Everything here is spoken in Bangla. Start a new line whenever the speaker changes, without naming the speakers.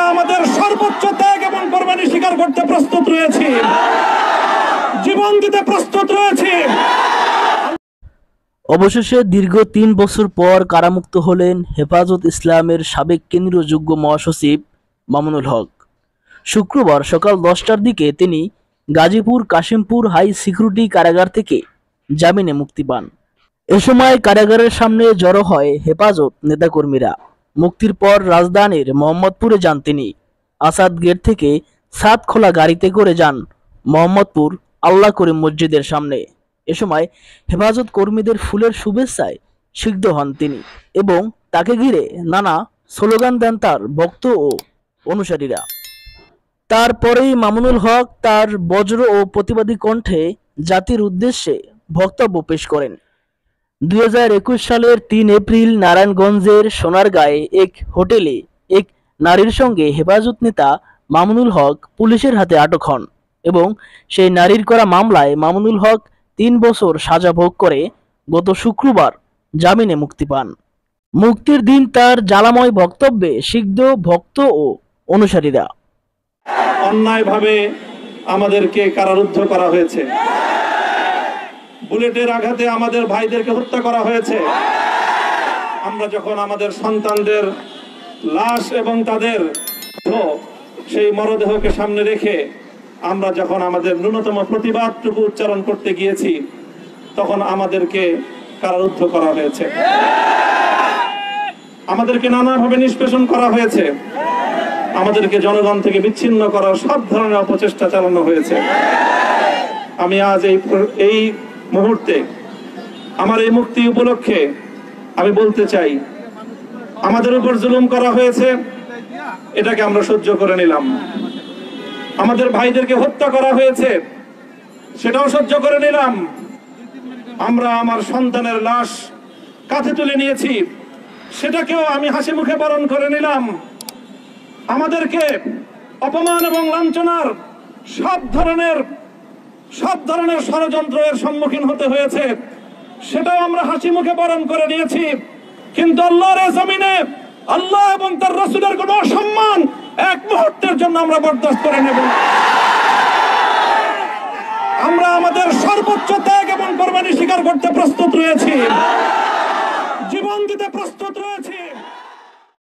আমাদের সর্বোচ্চ ত্যাগ এবং কোরবানি স্বীকার করতে প্রস্তুত রয়েছি, জীবন দিতে প্রস্তুত রয়েছি।
অবশেষে দীর্ঘ ৩ বছর পর কারামুক্ত হলেন হেফাজত ইসলামের সাবেক কেন্দ্রীয় যুগ্ম মহাসচিব মামুনুল হক। শুক্রবার সকাল 10টার দিকে তিনি গাজীপুর কাশিমপুর হাই সিকিউরিটি কারাগার থেকে জামিনে মুক্তি পান। এ সময় কারাগারের সামনে জড়ো হয় হেফাজত নেতাকর্মীরা। মুক্তির পর রাজধানীর মোহাম্মদপুরে যান তিনি। আসাদ গেট থেকে সাত খোলা গাড়িতে করে যান মোহাম্মদপুর আল্লাহ করিম মসজিদের সামনে। এ সময় হেফাজত কর্মীদের ফুলের শুভেচ্ছায় সিক্ত হন তিনি এবং তাকে ঘিরে নানা স্লোগান দেন তার ভক্ত ও অনুসারীরা। তারপরেই মামুনুল হক তার বজ্র ও প্রতিবাদী কণ্ঠে জাতির উদ্দেশ্যে বক্তব্য পেশ করেন। 2021 সালের 3 এপ্রিল নারায়ণগঞ্জের সোনারগাঁয়ে এক হোটেলে এক নারীর সঙ্গে হেফাজত নেতা মামুনুল হক পুলিশের হাতে আটক হন এবং সেই নারীর করা মামলায় মামুনুল হক 3 বছর সাজা ভোগ করে গত শুক্রবার জামিনে মুক্তি পান। মুক্তির দিন তার জ্বালাময় বক্তব্যে সিক্ত ভক্ত ও অনুসারীরা,
অন্যায়ভাবে আমাদেরকে কারারুদ্ধ করা হয়েছে, বুলেটের আঘাতে আমাদের ভাইদেরকে হত্যা করা হয়েছে। আমরা যখন আমাদের সন্তানদের লাশ এবং তাদের সেই মরদেহকে সামনে রেখে আমরা যখন আমাদের ন্যূনতম প্রতিবাদটুকু উচ্চারণ করতে গিয়েছি, তখন আমাদেরকে কারারুদ্ধ করা হয়েছে, আমাদেরকে নানাভাবে নিষ্পেষণ করা হয়েছে, আমাদেরকে জনগণ থেকে বিচ্ছিন্ন করার সব ধরনের অপচেষ্টা চালানো হয়েছে। আমি আজ এই মুহূর্তে আমার এই মুক্তি উপলক্ষে আমি বলতে চাই, আমাদের উপর জুলুম করা হয়েছে, এটাকে আমরা সহ্য করে নিলাম। আমাদের ভাইদেরকে হত্যা করা হয়েছে, সেটাও সহ্য করে নিলাম। আমরা আমার সন্তানের লাশ কাঁধে তুলে নিয়েছি, সেটাকেও আমি হাসি মুখে বরণ করে নিলাম। আমাদেরকে অপমান এবং লাঞ্ছনার সব ধরনের ষড়যন্ত্রের সম্মুখীন হতে হয়েছে, সেটাও আমরা হাসি মুখে বরণ করে নিয়েছি। কিন্তু আল্লাহর জমিনে আল্লাহ এবং তার রাসূলের কোন অসম্মান এক মুহূর্তের জন্য আমরা বরদাস্ত করে নেব না। আমরা আমাদের সর্বোচ্চ ত্যাগ এবং কোরবানি স্বীকার করতে প্রস্তুত রয়েছি, জীবন দিতে প্রস্তুত রয়েছি।